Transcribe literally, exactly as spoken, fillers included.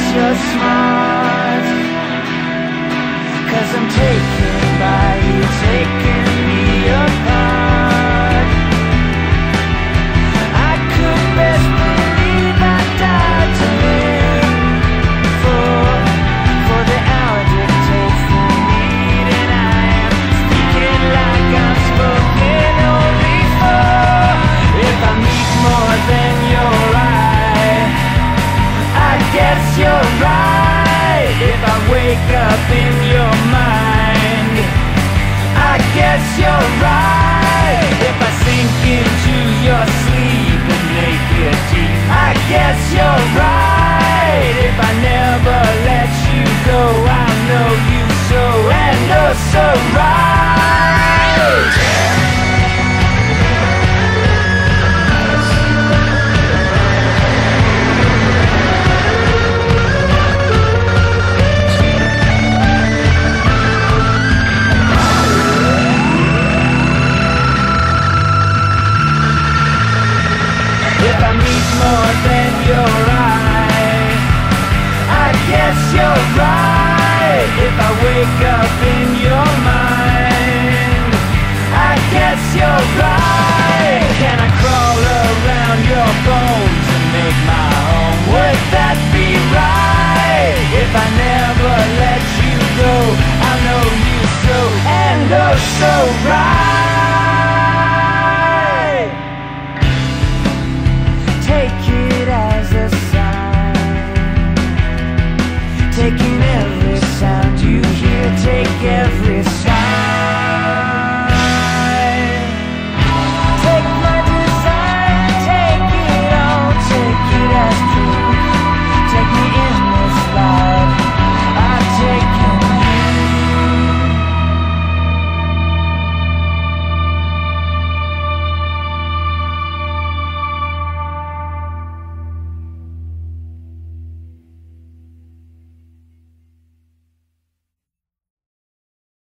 you're smart, 'cause I'm taken by you, taking me apart. I could best believe I died to live for, for the hour dictates the need, and I am speaking like I'm spoken only for. If I meet more than your eye, I guess you're right. If I wake up in your mind, I guess you're right. If I sink into your sleep and make it deep, I guess you're right. If I never let you go, I'll know you so and oh so right. If I meet more than your eye, I guess you're right. If I wake up in your mind, I guess you're right. Can I crawl around your bones and make my home? Would that be right? If I never let you go, I know you so and oh so right.